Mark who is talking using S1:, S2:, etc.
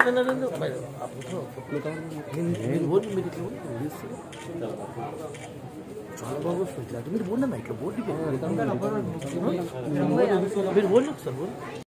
S1: మీరు ఓడి మీరు ఇట్లా చాలా బాగా వస్తుంది ఇట్లా మీరు ఓడినా ఇట్లా ఓడి మీరు ఓడి ఒకసారి